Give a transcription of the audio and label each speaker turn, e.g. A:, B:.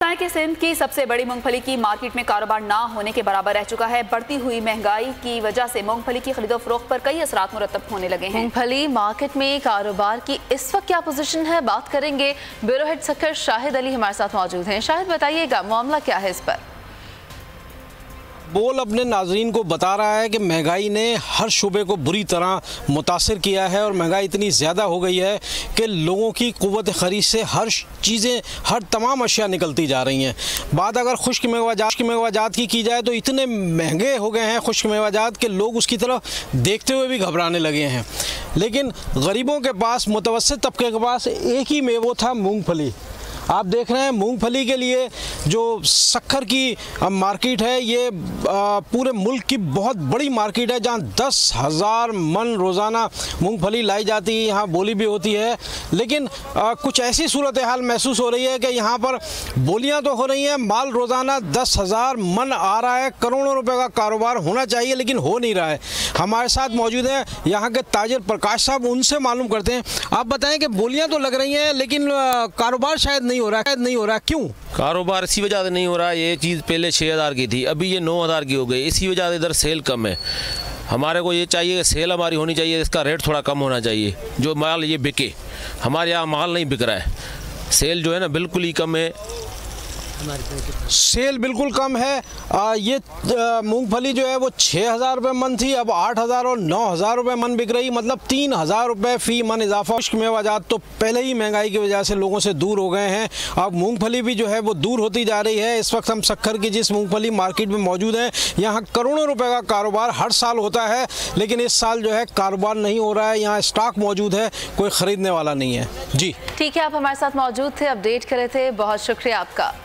A: कि सिंध की सबसे बड़ी मूंगफली की मार्केट में कारोबार ना होने के बराबर रह चुका है। बढ़ती हुई महंगाई की वजह से मूंगफली की खरीदो फरोख्त पर कई असरात मुरतब होने लगे हैं।
B: मूंगफली मार्केट में कारोबार की इस वक्त क्या पोजीशन है, बात करेंगे। ब्यूरो हेड सक्कर शाहिद अली हमारे साथ मौजूद हैं। शाहिद, बताइएगा मामला क्या है इस पर?
C: बोल अपने नाजरीन को बता रहा है कि महंगाई ने हर शुबे को बुरी तरह मुतासिर किया है और महंगाई इतनी ज़्यादा हो गई है कि लोगों की क़ुव्वत ख़रीद से हर तमाम अशिया निकलती जा रही हैं। बात अगर खुश्क मेवाजात की जाए तो इतने महंगे हो गए हैं खुश्क मेवाजात कि लोग उसकी तरफ देखते हुए भी घबराने लगे हैं। लेकिन गरीबों के पास, मुतवस्सित तबके के पास एक ही मेवा था, मूँगफली। आप देख रहे हैं मूंगफली के लिए जो सक्खर की मार्केट है, ये पूरे मुल्क की बहुत बड़ी मार्केट है जहां 10,000 मन रोज़ाना मूंगफली लाई जाती है, यहाँ बोली भी होती है। लेकिन कुछ ऐसी सूरत हाल महसूस हो रही है कि यहाँ पर बोलियां तो हो रही हैं, माल रोज़ाना 10,000 मन आ रहा है, करोड़ों रुपए का कारोबार होना चाहिए लेकिन हो नहीं रहा है। हमारे साथ मौजूद हैं यहाँ के ताजिर प्रकाश साहब, उनसे मालूम करते हैं। आप बताएं कि बोलियाँ तो लग रही हैं लेकिन कारोबार शायद नहीं हो रहा, क्यों?
D: कारोबार इसी वजह से नहीं हो रहा है। ये चीज़ पहले 6,000 की थी, अभी ये 9,000 की हो गई। इसी वजह से इधर सेल कम है। हमारे को ये चाहिए कि सेल हमारी होनी चाहिए, इसका रेट थोड़ा कम होना चाहिए, जो माल ये बिके। हमारे यहाँ माल नहीं बिक रहा है, सेल जो है ना बिल्कुल ही कम है।
C: सेल बिल्कुल कम है। ये मूंगफली जो है वो 6,000 रुपये मन थी, अब 8,000 और 9,000 रुपये मन बिक रही, मतलब 3,000 रुपये फ़ी मन इजाफा। खुश्क मेवाजात तो पहले ही महंगाई की वजह से लोगों से दूर हो गए हैं, अब मूंगफली भी जो है वो दूर होती जा रही है। इस वक्त हम सक्खर की जिस मूंगफली मार्केट में मौजूद हैं, यहाँ करोड़ों रुपये का कारोबार हर साल होता है, लेकिन इस साल जो है कारोबार नहीं हो रहा है। यहाँ स्टॉक मौजूद है, कोई ख़रीदने वाला नहीं है। जी
B: ठीक है, आप हमारे साथ मौजूद थे, अपडेट कर रहे थे, बहुत शुक्रिया आपका।